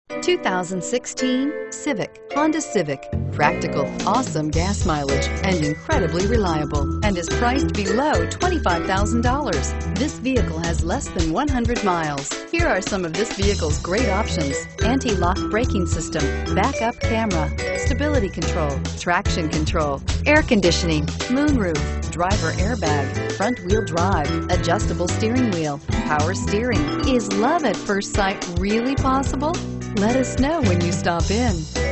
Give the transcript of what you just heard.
2016 Civic, Honda Civic. Practical, awesome gas mileage, and incredibly reliable, and is priced below $25,000. This vehicle has less than 100 miles. Here are some of this vehicle's great options: anti-lock braking system, backup camera, stability control, traction control, air conditioning, moonroof, driver airbag, front wheel drive, adjustable steering wheel, power steering. Is love at first sight really possible? Let us know when you stop in.